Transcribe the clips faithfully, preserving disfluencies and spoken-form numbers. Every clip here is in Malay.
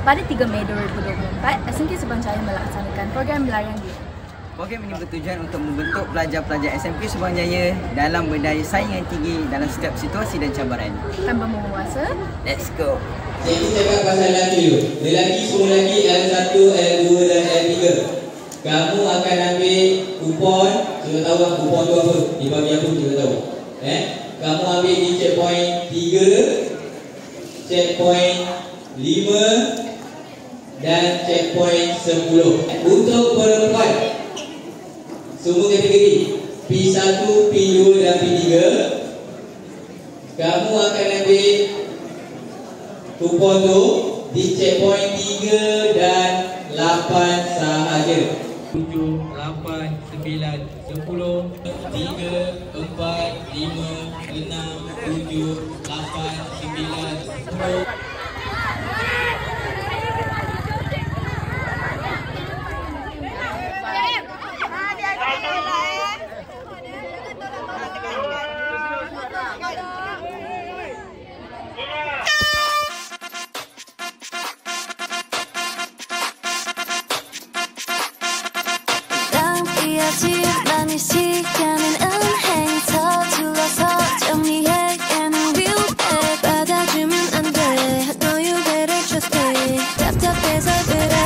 Pada tiga Mei dua ribu dua puluh empat, S M K Subang Jaya melaksanakan program Belarian Dia. Program ini bertujuan untuk membentuk pelajar-pelajar S M K Subang Jaya dalam berdaya saing yang tinggi dalam setiap situasi dan cabaran. Tanpa menguasa, let's go! Jadi cakap pasal lelaki dulu. Lelaki semua lelaki L satu, L dua dan L tiga. Kamu akan ambil kupon. Kita tahu kan kupon tu apa? Di bagi apa kita tahu. Eh? Kamu ambil di checkpoint tiga, checkpoint lima dan checkpoint sepuluh. Untuk perempuan, semua kategori P satu, P dua dan P tiga, kamu akan ambil kupon tu di checkpoint tiga dan lapan sahaja. tujuh, lapan, sembilan, sepuluh, tiga, empat, lima, enam, tujuh, lapan, sembilan, sepuluh. 많은 시간은 은행 서툴러서 정리해 and we'll back 받아주면 안 돼. No you better just stay. 답답해서 그래.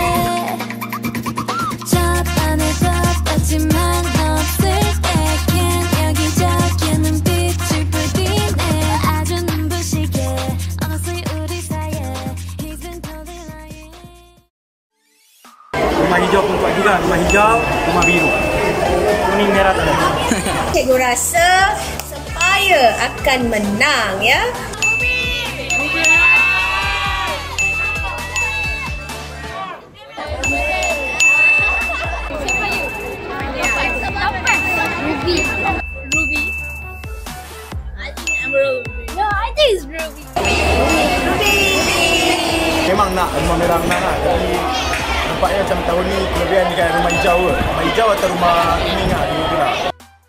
저 안에 덮었지만 없을 때긴 여기저기는 빛을 불기네. 아주 눈부시게 honestly 우리 사이에 He's been totally lying. Rumah hijau pun kuat juga. Rumah hijau, rumah biru. Kuning merah tak ada. Cikgu rasa Sepaya akan menang ya. Ruby. Ruby. I think I'm Ruby. No, I think it's Ruby. Ruby. Memang nak rumah merah menang lah. Tapi nampaknya macam tahun ni kelebihan dekat rumah hijau ke. Rumah hijau atau rumah kuning lah. Dua tu lah.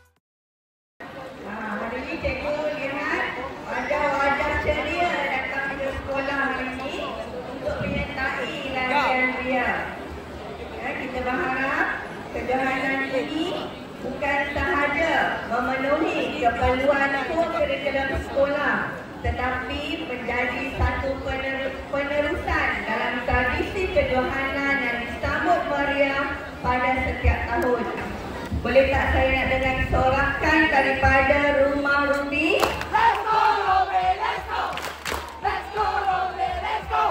Hari ini cikgu lihat wajah-wajah ceria datang ke sekolah hari ini untuk menyertai larian Ria. Ya, kita berharap kejohanan ini bukan sahaja memenuhi keperluan kurikulum sekolah, tetapi menjadi satu penerusan dalam tradisi kejohanan yang disambut meriah pada setiap tahun. Boleh tak saya nak dengar sorakan daripada Rumah Ruby? Let's go Ruby, let's go! Let's go Ruby, let's go!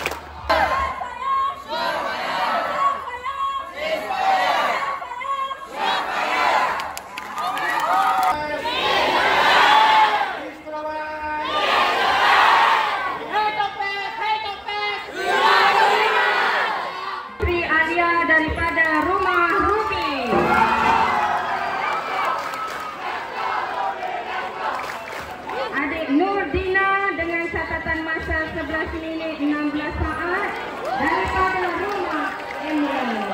Daripada Rumah Ruby. Adik Nurdina dengan catatan masa sebelas minit enam belas saat daripada Rumah Emerald.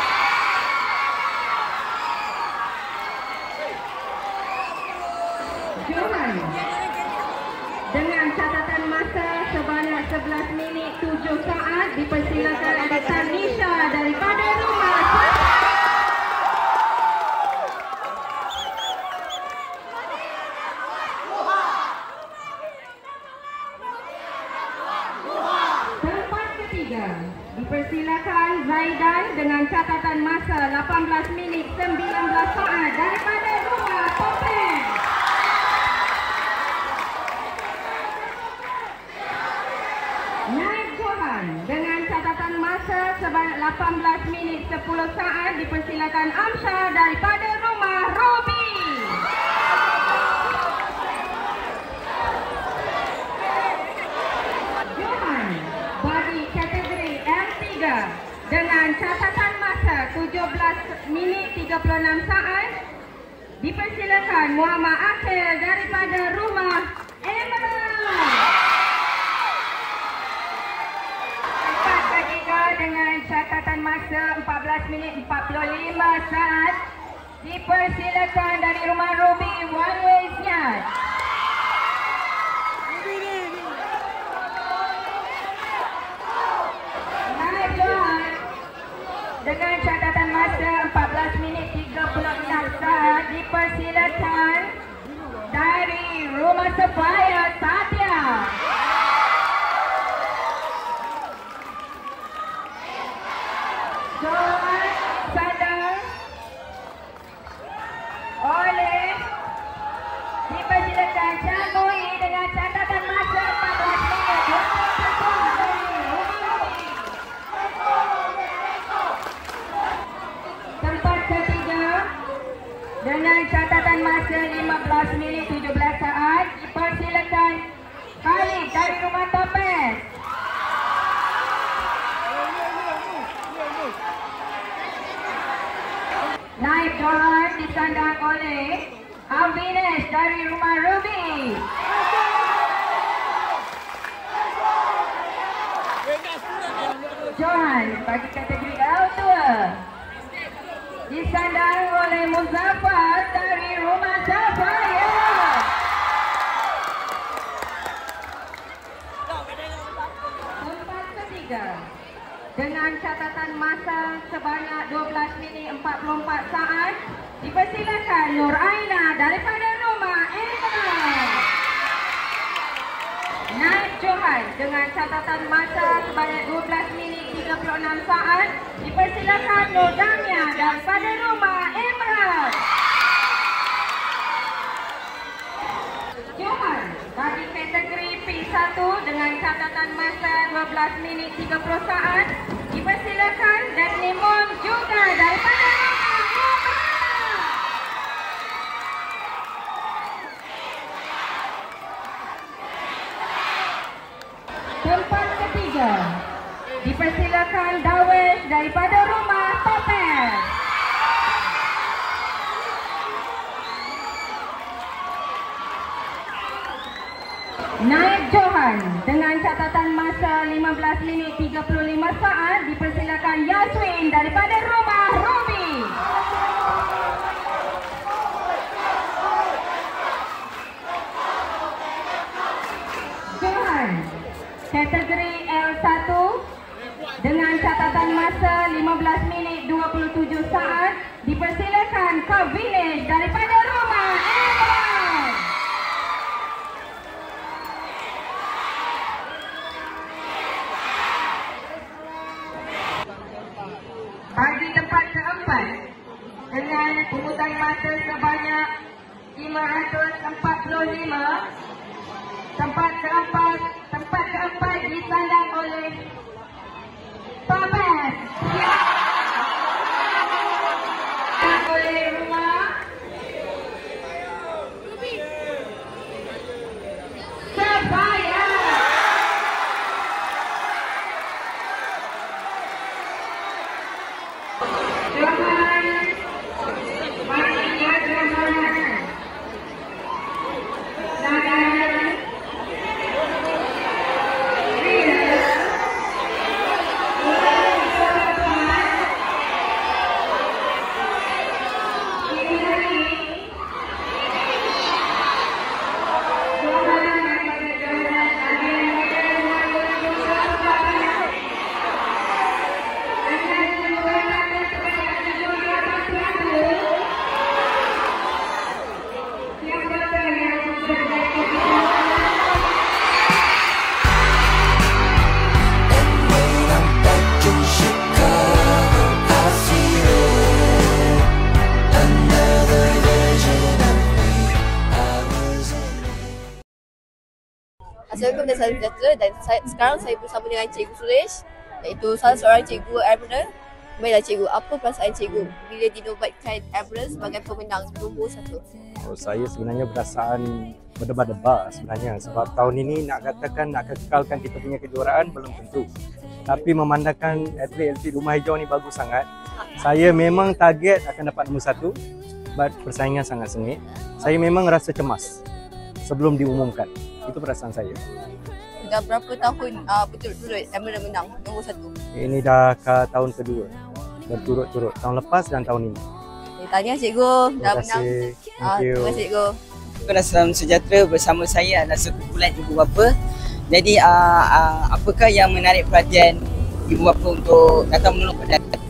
Johan dengan catatan masa sebanyak sebelas minit tujuh saat dipersilakan adik Tanisha daripada Rumah tempat ketiga dipersilakan Zaidan dengan catatan masa lapan belas minit sembilan belas saat daripada Rumah Topeng. Naib Johan dengan catatan masa sebanyak lapan belas minit sepuluh saat dipersilakan Amsyah daripada Rumah Ruby. Johan bagi kategori L tiga dengan catatan masa tujuh belas minit tiga puluh enam saat dipersilakan Muhammad Akhil daripada Rumah Emerald. Dengan catatan masa empat belas minit empat puluh lima saat dipersilakan dari Rumah Ruby Wan Wei Sian. dengan catatan masa empat belas minit tiga puluh enam saat, dipersilakan dari Rumah Sebaya Satya. Johan Sadar oleh dipersilakan Cangoi dengan catatan masa empat belas minit. Tempat ketiga dengan catatan masa lima belas minit tujuh belas saat, dipersilakan Khalid dari Rumah Topes. Naib Johan disandang oleh Avines dari Rumah Ruby. Johan bagi kategori L dua disandang oleh Muzaffar dari Rumah Sapphire. Tempat ketiga dengan catatan masa sebanyak dua belas minit empat puluh empat saat, dipersilakan Nur Aina daripada Rumah Emerald. Naib Johan dengan catatan masa sebanyak dua belas minit tiga puluh enam saat, dipersilakan Nur Damia daripada Rumah Emerald. Johan bagi kategori P satu dengan catatan masa dua belas minit tiga puluh saat, dipersilakan Daphne Moon juga daripada Rumah Emerald. Tempat ketiga dipersilakan Dawesh daripada Rumah Topes. Naib Johan dengan catatan masa lima belas minit tiga puluh lima saat, dipersilakan Yasmin daripada Rumah Ruby. Johan kategori L satu dengan catatan masa lima belas minit dua puluh tujuh saat, dipersilakan Kavinish daripada Rumah Emerald. Bagi tempat keempat dengan pungutan masa sebanyak lima ratus empat puluh lima, tempat keempat tempat keempat disandang oleh Topes. Oleh Rumah Sebaya. Johan Maria Johan Nadal Assalamualaikum dan salam sejahtera, dan saya, sekarang saya bersama dengan Cikgu Suresh, iaitu salah seorang cikgu Emerald. Baiklah cikgu, apa perasaan cikgu bila dinobatkan Emerald sebagai pemenang nombor satu? Oh, saya sebenarnya perasaan berdebar-debar sebenarnya, sebab tahun ini nak katakan nak kekalkan kita punya kejuaraan belum tentu. Tapi memandangkan atlet-atlet Rumah Hijau ni bagus sangat, saya memang target akan dapat nombor satu, but persaingan sangat sengit. Saya memang rasa cemas sebelum diumumkan. Itu perasaan saya. Dah berapa tahun uh, berturut-turut Emerald menang nombor satu? Ini dah ke tahun kedua berturut-turut, tahun lepas dan tahun ini. Okay, tahniah cikgu dah menang. Thank Uh, you. terima kasih cikgu. Dan salam sejahtera, bersama saya adalah sekumpulan ibu bapa. Jadi uh, uh, apakah yang menarik perhatian ibu bapa untuk datang menolong pada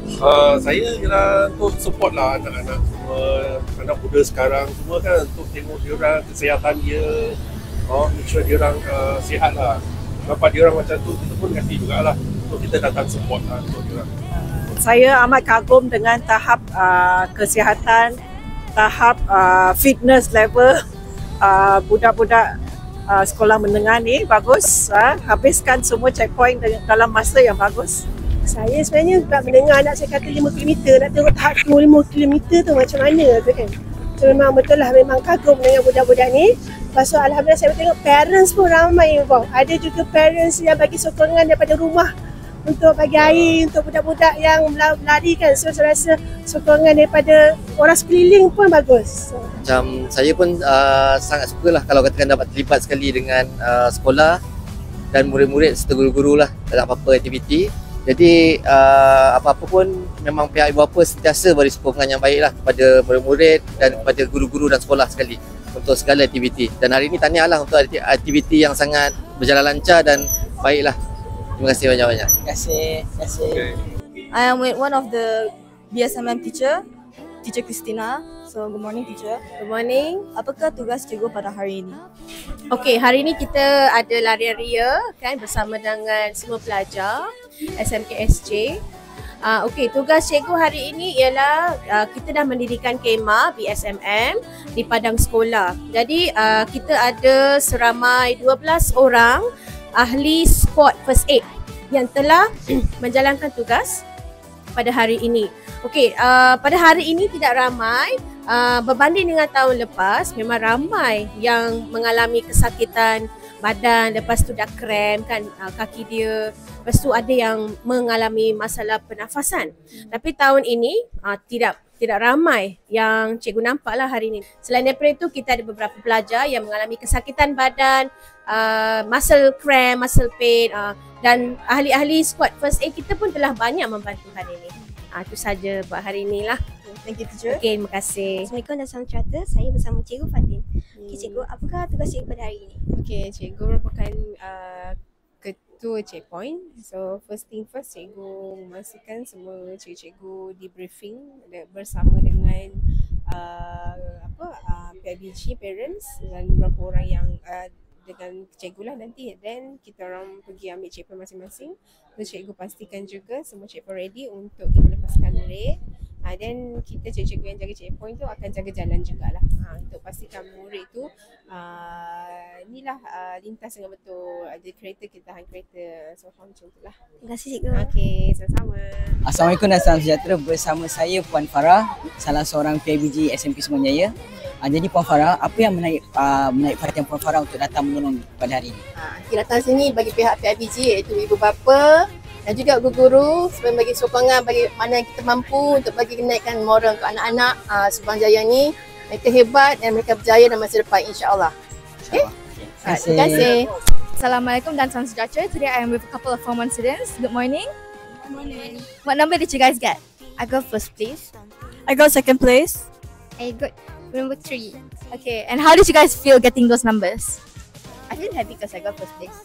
Uh, saya ialah untuk support lah anak-anak semua, anak muda sekarang semua kan, untuk tengok diorang kesihatan dia, oh, make sure diorang uh, sihat lah. Nampak diorang macam tu, kita pun hati jugalah. So kita datang support lah untuk diorang. Saya amat kagum dengan tahap uh, kesihatan, tahap uh, fitness level uh, budak-budak uh, sekolah menengah ni bagus. Uh, habiskan semua checkpoint dalam masa yang bagus. Saya sebenarnya sebab mendengar anak saya kata lima kilometer, nak tengok tahap tu lima kilometer tu macam mana tu kan. So memang betul lah, memang kagum dengan budak-budak ni. Lepas tu alhamdulillah saya tengok parents pun ramai involved. Ada juga parents yang bagi sokongan daripada rumah untuk bagi air untuk budak-budak yang lari kan. So saya rasa sokongan daripada orang sekeliling pun bagus. So, macam saya pun uh, sangat suka lah kalau katakan dapat terlibat sekali dengan uh, sekolah dan murid-murid serta guru-guru lah dalam apa-apa aktiviti. Jadi uh, apa-apa pun memang pihak ibu bapa sentiasa beri sokongan yang baik lah kepada murid-murid dan kepada guru-guru dan sekolah sekali untuk segala aktiviti. Dan hari ini tahniah lah untuk aktiviti yang sangat berjalan lancar dan baik lah. Terima kasih banyak-banyak. Terima kasih. Terima kasih. Okay. I am with one of the B S M M teacher, Teacher Christina. So good morning teacher. Good morning. Apakah tugas cikgu pada hari ini? Okey, hari ini kita ada larian ria kan bersama dengan semua pelajar S M K S J. Uh, Okey, tugas cikgu hari ini ialah uh, kita dah mendirikan kemah B S M M di padang sekolah. Jadi uh, kita ada seramai dua belas orang ahli sport first aid yang telah menjalankan tugas pada hari ini. Okey, uh, pada hari ini tidak ramai uh, berbanding dengan tahun lepas. Memang ramai yang mengalami kesakitan badan, lepas tu dah krem kan uh, kaki dia. Lepas tu ada yang mengalami masalah pernafasan. Tapi tahun ini uh, tidak tidak ramai yang cikgu nampak lah hari ini. Selain daripada itu, kita ada beberapa pelajar yang mengalami kesakitan badan, uh, muscle cramp, muscle pain uh, dan ahli-ahli squad first aid kita pun telah banyak membantu hari ini. Uh, itu saja buat hari ini lah. Thank you teacher. Okay, terima kasih. Assalamualaikum dan salam sejahtera. Saya bersama Cikgu Fatin. Okay, Cikgu, apakah tugas cikgu pada hari ini? Okay, cikgu merupakan uh, ketua checkpoint. So first thing first, cikgu memastikan semua cikgu-cikgu di briefing bersama dengan uh, apa uh, P I B G parents dan beberapa orang yang uh, dengan cikgu lah nanti. Then kita orang pergi ambil checkpoint masing-masing. So cikgu pastikan juga semua checkpoint ready untuk kita lepaskan murid. Ha, then kita cikgu-cikgu yang jaga checkpoint tu akan jaga jalan jugalah ha, untuk pastikan murid tu uh, inilah uh, lintas dengan betul. Ada kereta, kita tahan kereta. So macam tu lah. Terima kasih cikgu. Okey, sama-sama. Assalamualaikum dan salam sejahtera. Bersama saya Puan Farah, salah seorang P I B G S M K Semenjaya. Uh, jadi Puan Farah, apa yang menarik uh, menarik perhatian Puan Farah untuk datang menolong pada hari ini? Ha, kita datang sini bagi pihak P I B G iaitu ibu bapa dan juga guru-guru supaya bagi sokongan bagi mana yang kita mampu untuk bagi kenaikan moral untuk anak-anak uh, Subang Jaya ni. Mereka hebat dan mereka berjaya dalam masa depan, insya-Allah. Okay? Terima kasih. Terima kasih. Assalamualaikum dan salam sejahtera. Today I am with a couple of Form one students. Good morning. Good morning. What number did you guys get? I got first place. I got second place. I got number three. Okay, and how did you guys feel getting those numbers? I feel happy because I got first place.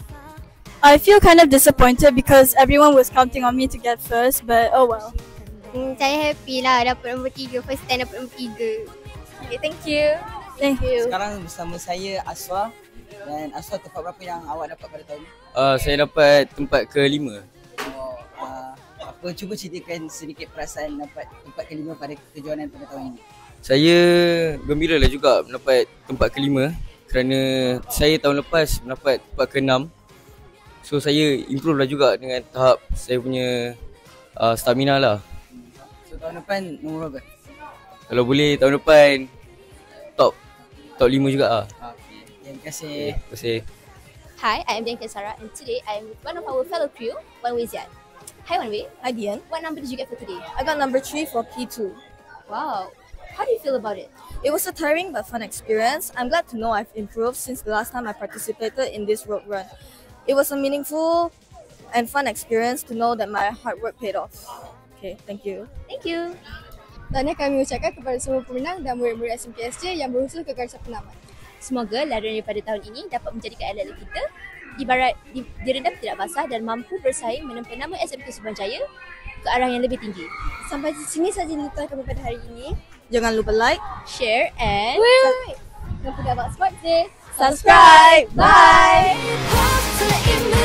I feel kind of disappointed because everyone was counting on me to get first, but oh well. Hmm, saya happy lah dapat nombor tiga. First time dapat nombor tiga. Okay, thank you. Thank you. Sekarang bersama saya Aswa. Dan Aswa, tempat berapa yang awak dapat pada tahun ini? Uh, saya dapat tempat kelima. Oh, uh, apa cuba ceritakan sedikit perasaan dapat tempat kelima pada kejuaraan pada tahun ini? Saya gembira lah juga mendapat tempat kelima kerana saya tahun lepas mendapat tempat keenam. So saya improve lah juga dengan tahap saya punya uh, stamina lah. So tahun depan nombor berapa? Kalau boleh tahun depan top top lima juga lah. Okay. Terima kasih. Okay, terima kasih. Hi, I am Dian Sarah and today I am with one of our fellow crew, Wan Wei Zian. Hi Wan Wei. Hi Dian. What number did you get for today? I got number three for P two. Wow. How do you feel about it? It was a tiring but fun experience. I'm glad to know I've improved since the last time I participated in this road run. It was a meaningful and fun experience to know that my hard work paid off. Okay, thank you. Thank you. Tahniah kami ucapkan kepada semua pemenang dan murid-murid S M K S J yang berusaha ke garisan penamat. Semoga larian daripada tahun ini dapat menjadikan atlet kita ibarat di, direndam tidak basah dan mampu bersaing menempa nama S M K Subang Jaya ke arah yang lebih tinggi. Sampai di sini saja liputan kami pada hari ini. Jangan lupa like, Share and subscribe. Don't forget about Sports Day. subscribe. Bye. Bye.